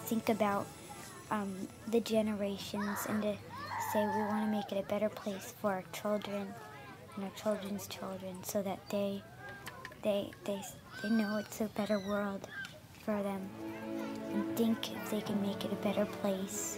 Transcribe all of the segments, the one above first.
think about the generations and to say we want to make it a better place for our children and our children's children, so that they know it's a better world for them and think if they can make it a better place.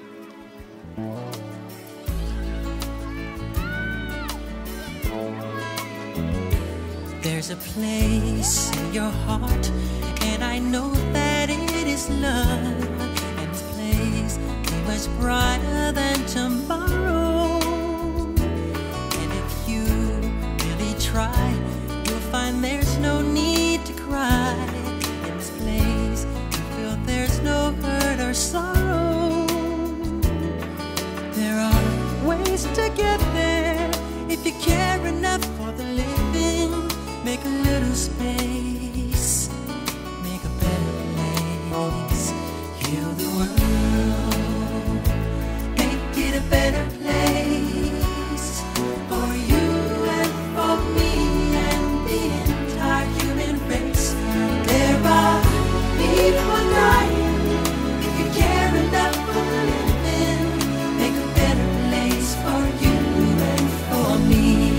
There's a place in your heart, and I know that it is love, and this place is much brighter than tomorrow. And if you really try, you'll find there's no need to cry. In this place, you feel there's no hurt or sorrow. There are ways to get there if you care enough for the living. Make a little space, make a better place, heal the world, make it a better place for you and for me and the entire human race. There are people dying. If you care enough for the living, make a better place for you and for me.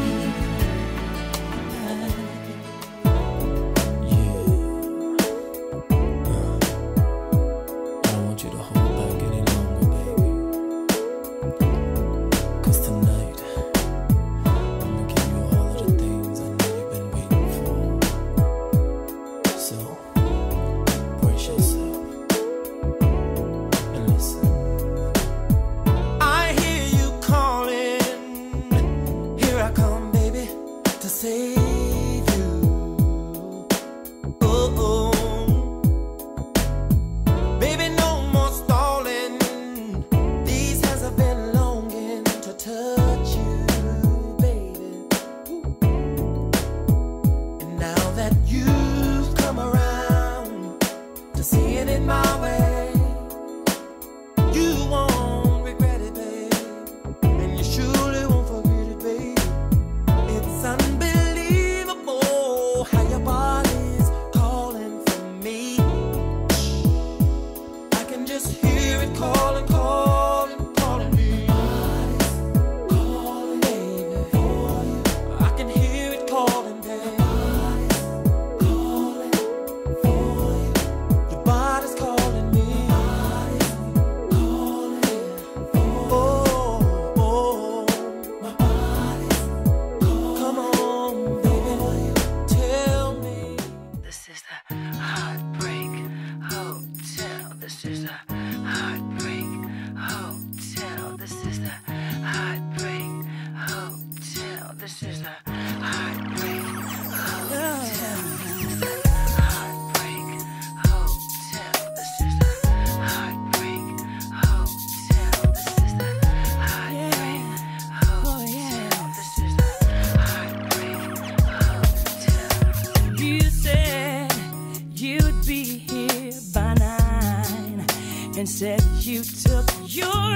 And said you took your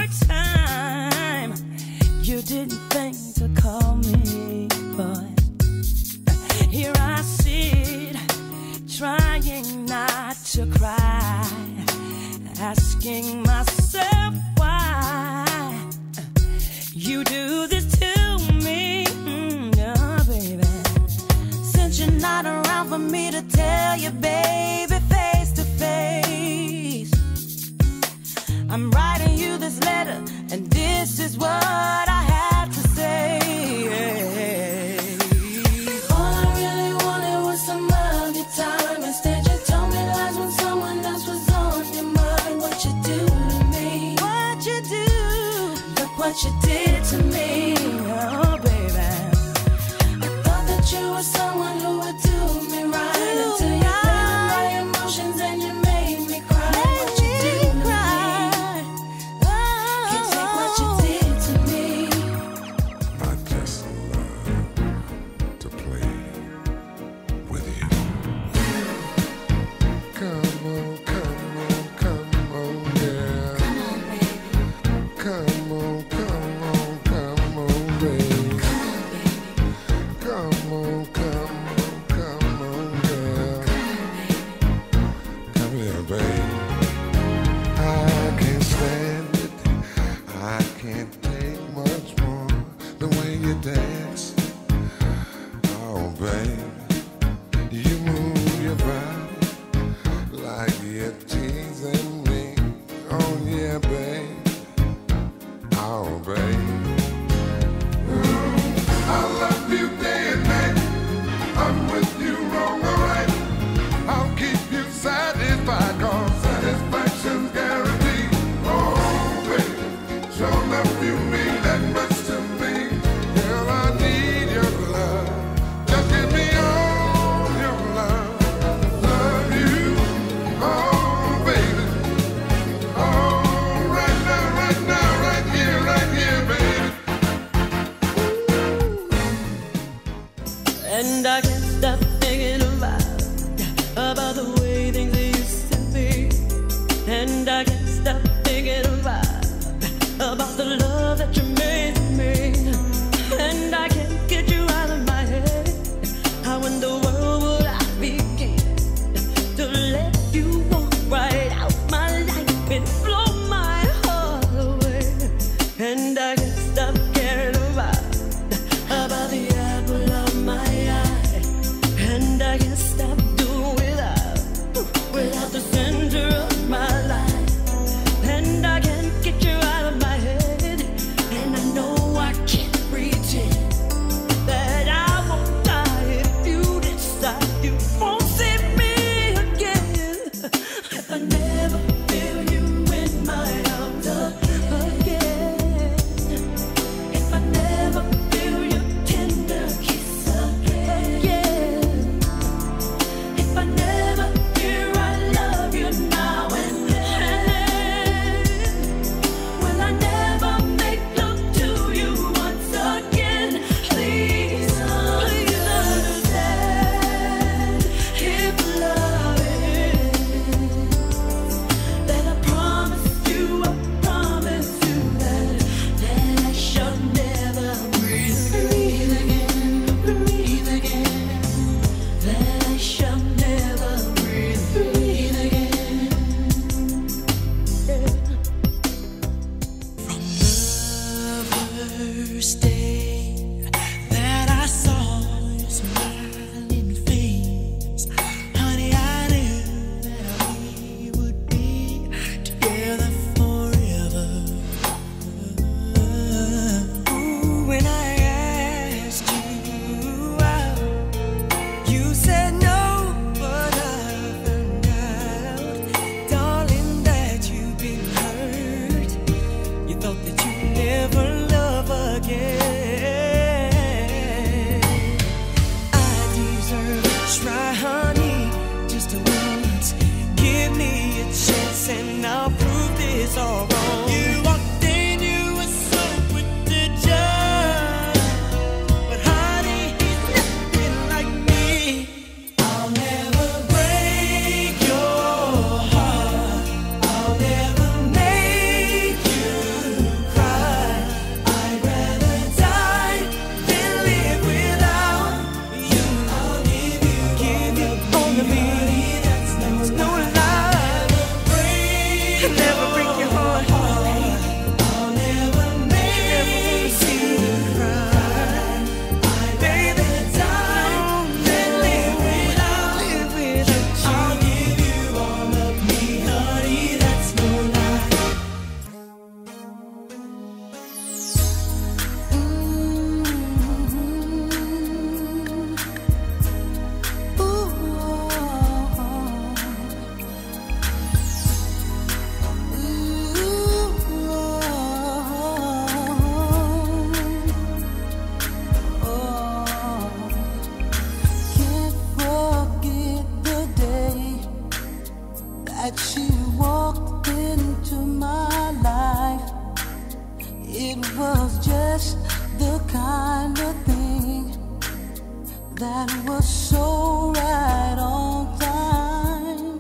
time. You didn't think to call me, but here I sit, trying not to cry, asking myself why you do this to me, oh, baby. Since you're not around for me to tell you, baby, face to face, I'm writing you this letter, and this is what I have to say. All I really wanted was some of your time. Instead, you told me lies when someone else was on your mind. What you do to me? What you do? Look what you did to me, oh baby. I thought that you were someone who would do me right until you played with my emotions and you made me cry. What you do to me? Can't take what you did to me. I just love to play with you. Come on, come on, come on, yeah. Come on, baby. Come on, come on, come on, baby. Come on, baby. Come on, come And I can't stop thinking about the love that you made me. And I can't get you out of my head. How in the world would I begin to let you walk right out my life and blow my heart away? And I can't stop caring about the apple of my eye. And I can't stop doing without the center of my life. And I can't get you out of my head. And I know I can't pretend that I won't die if you decide you won't see me again. If I never feel you in my arms again. If I never feel your tender kiss again. If I never hear I love you now and then. Will I never make love to you once again? Please, please understand. If love is, then I promise you that I shall never breathe again. That I shall never breathe again. From the first day that I saw your smiling face, honey, I knew that we would be together forever. Ooh, when I asked you out, you said no, but I found out, darling, that you've been hurt. You thought that you'd never love again. I deserve a try, honey, just once. Give me a chance and I'll prove this all wrong. You walked in, you were so quick to judge, but honey, he's nothing like me. I'll never break your heart. I'll never make you cry. I'd rather die than live without you. I'll give you all of me. That's no lie. Never break your heart. I'll never make you cry. I'd rather die than live without you. I'll give you all of me, honey. That's no lie. Can't forget the day that she walked into my life. It was just the kind of thing that was so right on time.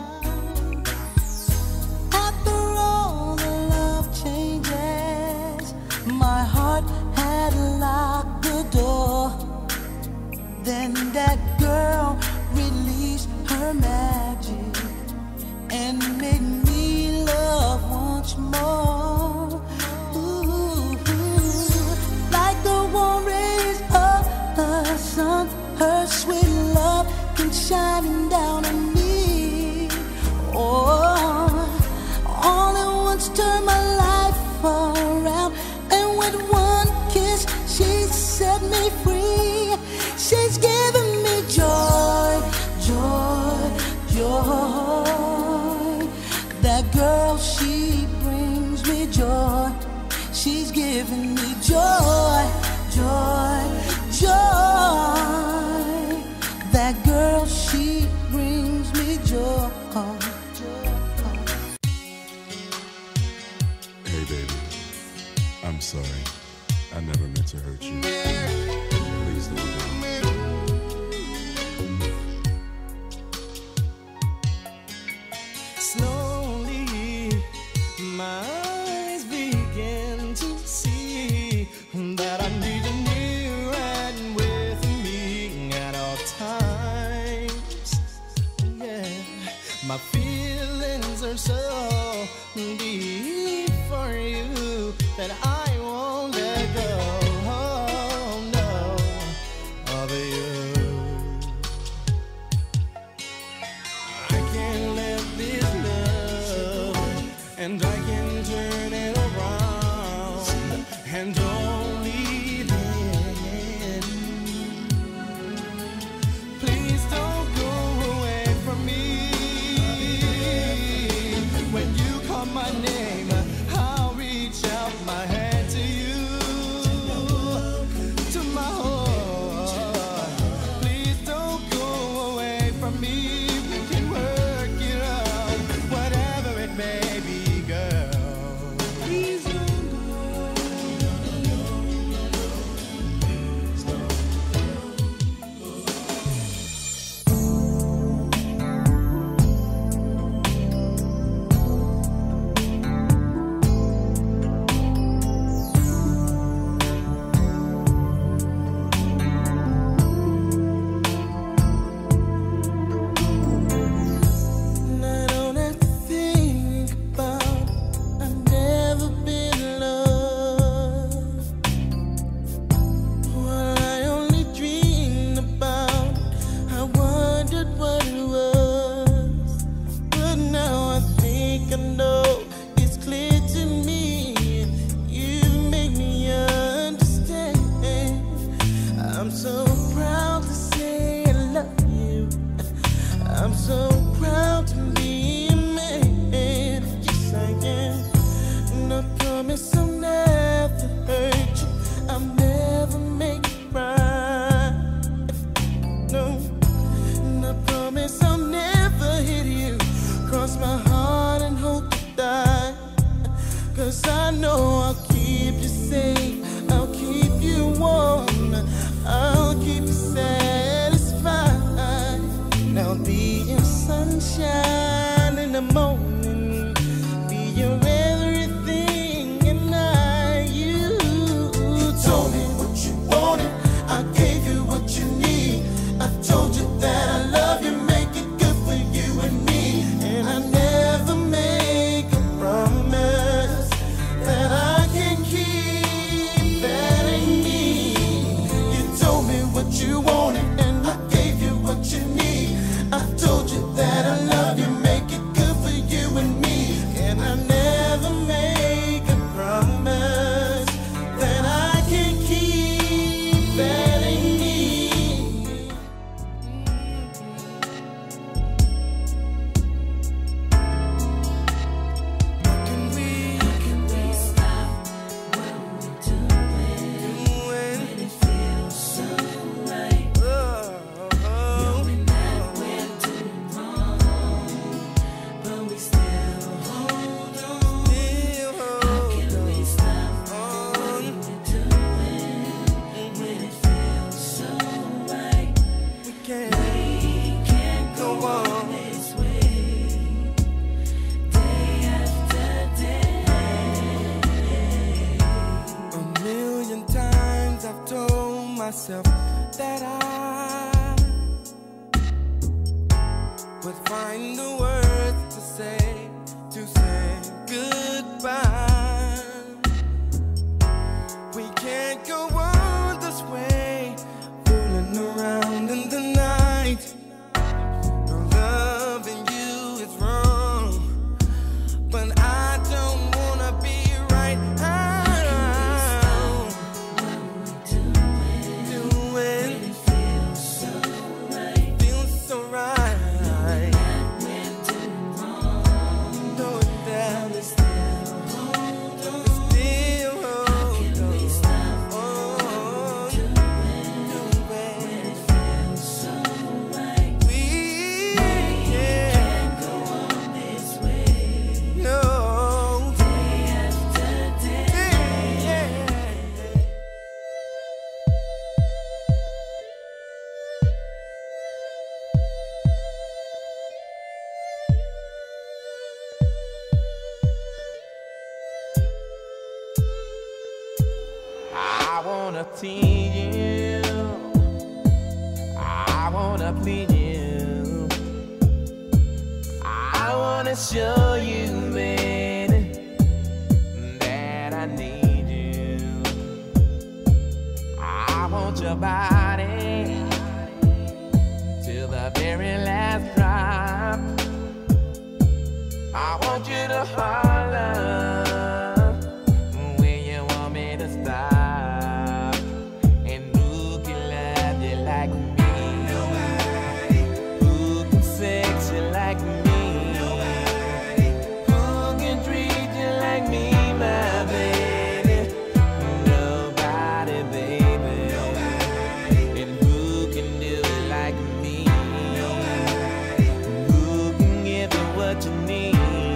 After all the love changes, my heart had locked the door. Then that girl released her magic and made me love once more. Ooh, like the warm rays of the sun, her sweet love came shining down on me. Oh, all at once turned my life around, and with one kiss she set me free. She's giving me joy, joy, joy. That girl, she brings me joy. She's giving me joy, joy, joy. That girl, she brings me joy. Hey, baby. I'm sorry. I never meant to hurt you. Please don't go. Slowly be for you that I won't let go. Oh, no, of you. I can let this love, and I can turn it around, and only then. Please don't go away from me. When you call my name, I'll reach out my hand to you, to my heart. Please don't go away from me. We can work it out, whatever it may be, girl. Please don't go. And I don't have to think about I've never been in love. Well, I only dreamed about I wondered what it was. But now I think I know it's clear to me. You make me understand. I'm so proud to say I love you. I'm so proud to be a man. Yes, I am. And I promise I'll never hurt you. I'll never make you cry. No. And I promise I'll never hit you. Cross my heart and hope to die. 'Cause I know I'll keep you safe. I'll keep you warm. I'll keep you satisfied. Now be your sunshine in the morning. Be your everything and you told me what you wanted. I gave you what you need. I told you that I love you, make it good for you and me. And I never make a promise that I can keep. That ain't me. You told me what you wanted, and I gave you what you need. I told you that I love you, make it good for you and me. And I never make a promise that I can keep. That ain't me. Can we stop what we're doing when it feels so right? Knowing that we're doing wrong, but we still hold on. How can we stop what we're doing when it feels so right? We can't go on this way, day after day. A million times I've told myself that I would find the words to say goodbye. We can't go on this way, fooling around in the night. No, loving you is wrong, but I don't wanna be right now. Doing it feels so right. Feels so right. Knowing that we still hold on. Still hold on. Doing it feels so right. We can't go on this way. No. Day after day. I wanna please you. I wanna please you. I wanna show you, baby. body till the very last drop. I want you to holler when you want me to stop. And who can love you like me? Nobody. Who can sex you like me? Nobody. Who can treat you like me, my baby? Nobody, baby. Nobody. And who can do it like me? Nobody. Who can give you what you need?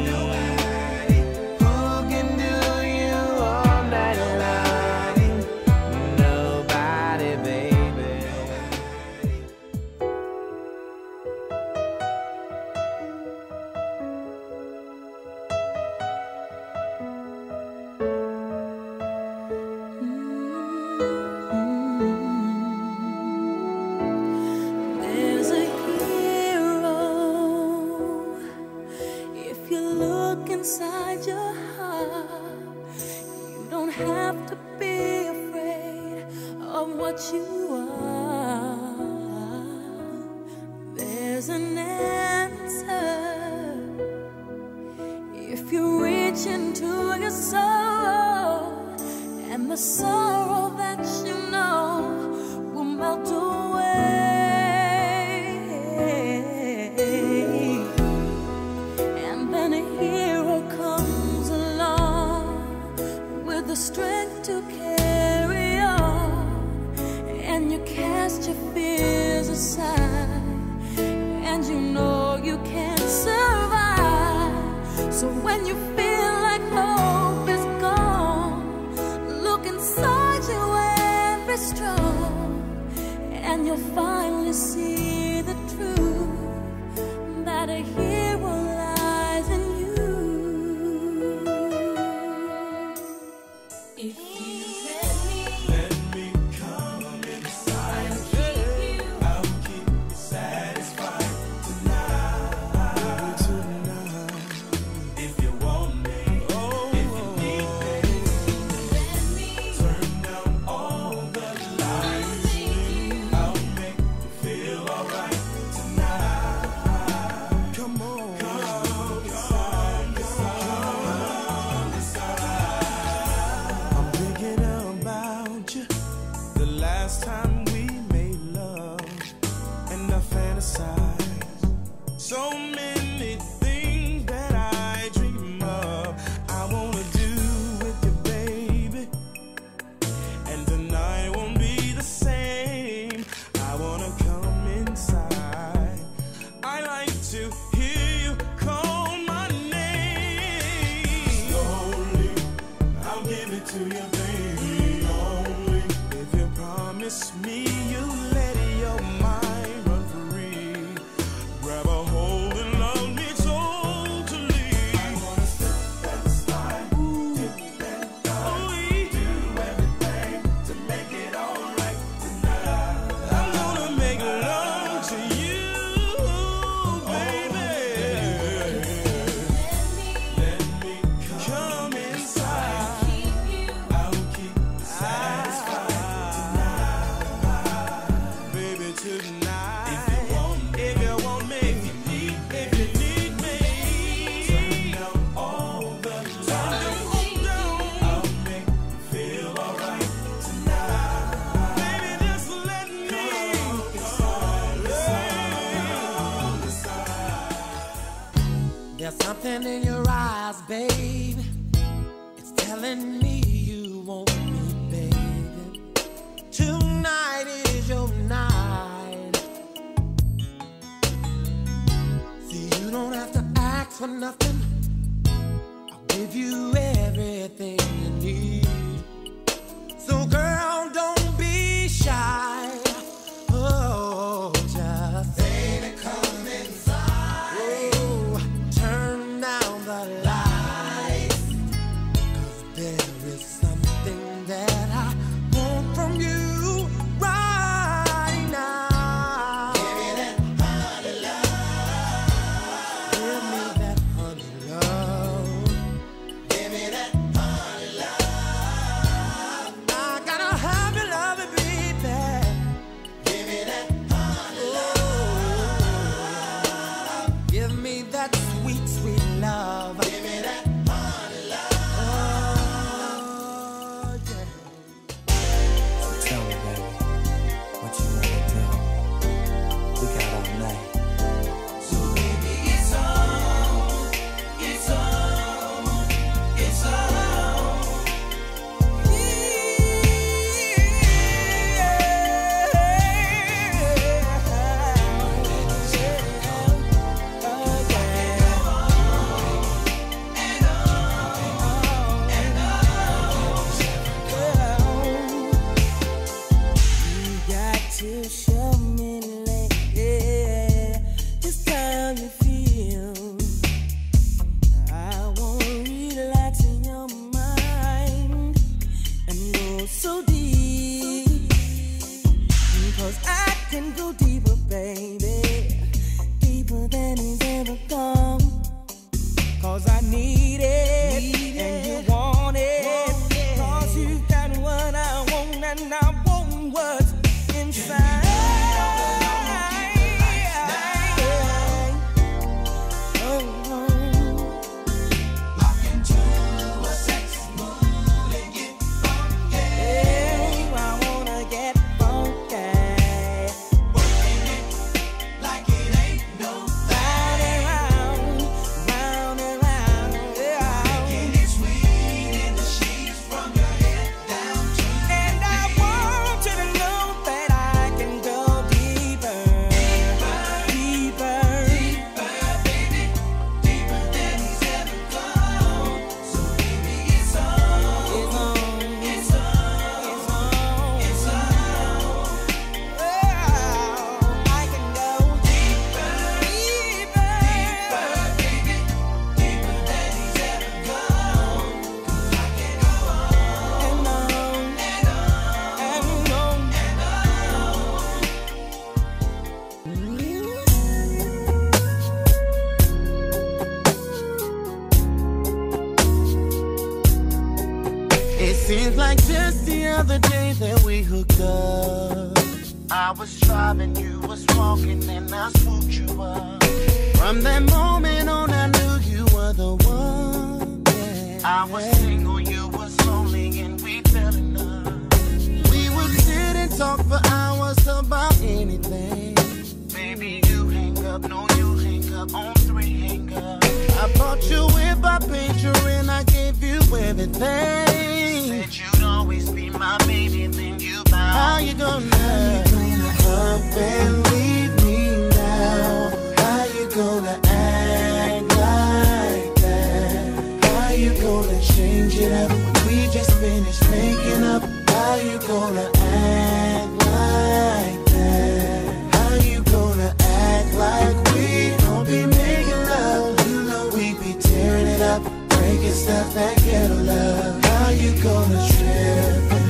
There's a hero if you look inside your heart. You don't have to be afraid of what you are. There's an answer if you reach into your soul, and the sorrow that you know will melt away. And then a hero comes along with the strength to carry on, and you cast your fears aside, and you know you can survive. So when you feel like hope is gone, look inside you and be strong, and you'll finally see the truth that a hero lies in you. If you let me come inside, I'll keep you satisfied tonight. If you want me, if you need me, turn down all the lights. I'll make you feel alright tonight. Come on, I'm thinking about you. The last time we made love, and I fantasize so many things that I dream of. I wanna do with you, baby, and tonight won't be the same. I wanna come inside. I like to hear you call my name. Slowly, I'll give it to you, baby. Only if you promise me you'll let your mind run free. Grab a hold and love me totally. I wanna slip and slide, dip and dive, do everything to make it alright tonight. I'm gonna make love to you, baby. Let me come inside. I'll keep you satisfied tonight, baby, tonight. If you want me, if you need me, turn down all the lights. I'll make you feel alright tonight, baby. Just let me There's something in your eyes, babe. It's telling me you want me, baby. Tonight is your night. See, you don't have to ask for nothing. I'll give you everything you need. So, girl, don't be shy. Oh, just baby, come inside. Oh, turn down the lights, 'cause there is something that I want from you right now. Give me that honey love. Give me that honey love. Give me need it, and you want it. Cause you got what I want, and I want what's inside. Seems like just the other day that we hooked up. I was driving, you was walking, and I swooped you up. From that moment on, I knew you were the one. Yeah. I was single, you was lonely, and we fell in love. We would sit and talk for hours about anything. Baby, you hang up, no, you hang up, on 3 hang up. I bought you whip, I paid you, and I gave you everything. Said you'd always be my baby, then you bow. How you gonna up and leave me now? How you gonna act like that? How you gonna change it up when we just finished making up? How you gonna act like that? How you gonna act like we don't be making love? You know we be tearing it up, breaking stuff that ghetto love. How you gonna trip?